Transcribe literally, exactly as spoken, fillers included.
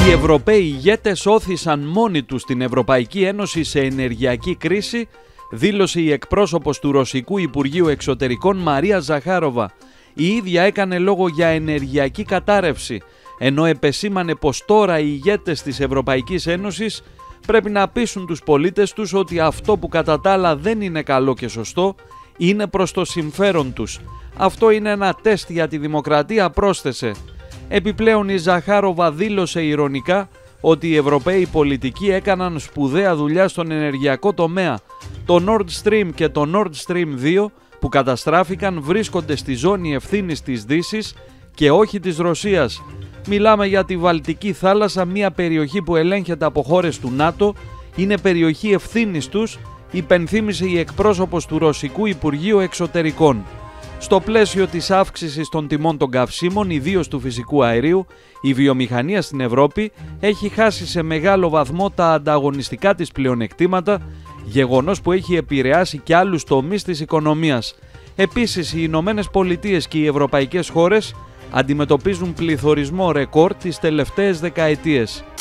Οι Ευρωπαίοι ηγέτες όθησαν μόνοι τους την Ευρωπαϊκή Ένωση σε ενεργειακή κρίση, δήλωσε η εκπρόσωπος του Ρωσικού Υπουργείου Εξωτερικών Μαρία Ζαχάροβα. Η ίδια έκανε λόγο για ενεργειακή κατάρρευση, ενώ επεσήμανε πως τώρα οι ηγέτες της Ευρωπαϊκής Ένωσης πρέπει να πείσουν τους πολίτες τους ότι αυτό που κατά τα άλλα δεν είναι καλό και σωστό είναι προς το συμφέρον τους. Αυτό είναι ένα τεστ για τη δημοκρατία, πρόσθεσε. Επιπλέον η Ζαχάροβα δήλωσε ειρωνικά ότι οι Ευρωπαίοι πολιτικοί έκαναν σπουδαία δουλειά στον ενεργειακό τομέα. Το Nord Stream και το Nord Stream δύο που καταστράφηκαν βρίσκονται στη ζώνη ευθύνης της Δύσης και όχι της Ρωσίας. Μιλάμε για τη Βαλτική θάλασσα, μια περιοχή που ελέγχεται από χώρες του ΝΑΤΟ, είναι περιοχή ευθύνης τους, υπενθύμησε η εκπρόσωπος του Ρωσικού Υπουργείου Εξωτερικών. Στο πλαίσιο της αύξησης των τιμών των καυσίμων, ιδίως του φυσικού αερίου, η βιομηχανία στην Ευρώπη έχει χάσει σε μεγάλο βαθμό τα ανταγωνιστικά της πλεονεκτήματα, γεγονός που έχει επηρεάσει και άλλους τομείς της οικονομίας. Επίσης, οι Ηνωμένες Πολιτείες και οι ευρωπαϊκές χώρες αντιμετωπίζουν πληθωρισμό ρεκόρ τις τελευταίες δεκαετίες.